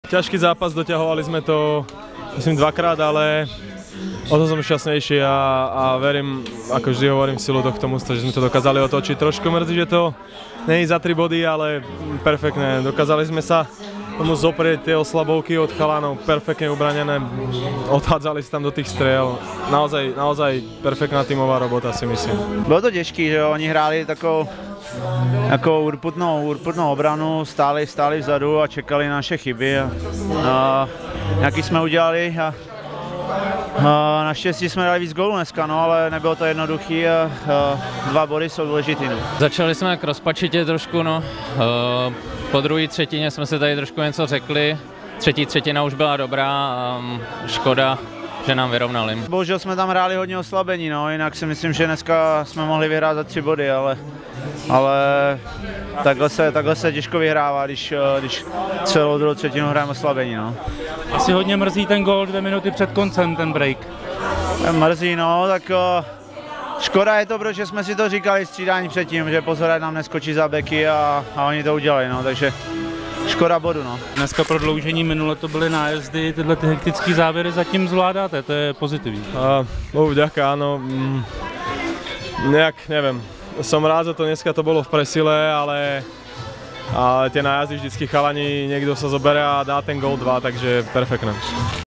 Ťažký zápas, doťahovali sme to myslím dvakrát, ale o to som šťastnejší a verím, ako vždy hovorím, v silu tohto mužstva, že sme to dokázali otočiť. Trošku mrzí, že to nie je za 3 body, ale perfektné. Dokázali sme sa tomu zoprieť tie oslabovky od chalanov, perfektne ubranené, odhádzali sa tam do tých striel. Naozaj perfektná tímová robota, si myslím. Bylo to těžký, že jo, oni hráli takovou urputnou obranu, stáli vzadu a čekali na naše chyby. Nějaký jsme udělali a naštěstí jsme dali víc gólů dneska, no, ale nebylo to jednoduchý a 2 body jsou důležitý. No. Začali jsme jak rozpačitě trošku, no. Po druhé třetině jsme si tady trošku něco řekli. Třetí třetina už byla dobrá, škoda, že nám vyrovnali. Bohužel jsme tam hráli hodně oslabení, no, jinak si myslím, že dneska jsme mohli vyhrát za 3 body, ale takhle se těžko vyhrává, když celou druhou třetinu hrajeme oslabení. No. Asi hodně mrzí ten gól 2 minuty před koncem, ten break. Mrzí, no, tak škoda je to, protože jsme si to říkali střídání předtím, že pozor, ať nám neskočí za beky a oni to udělali, no, takže škoda bodu, no. Dneska prodloužení, minule to byly nájezdy, tyhle ty hektické závěry zatím zvládáte, to je pozitivní. Bohu vďaka, áno. Nejak, neviem, som rád za to, dneska to bolo v presile, ale tie nájazdy vždycky chalani, niekto sa zoberie a dá ten gól 2, takže perfektné.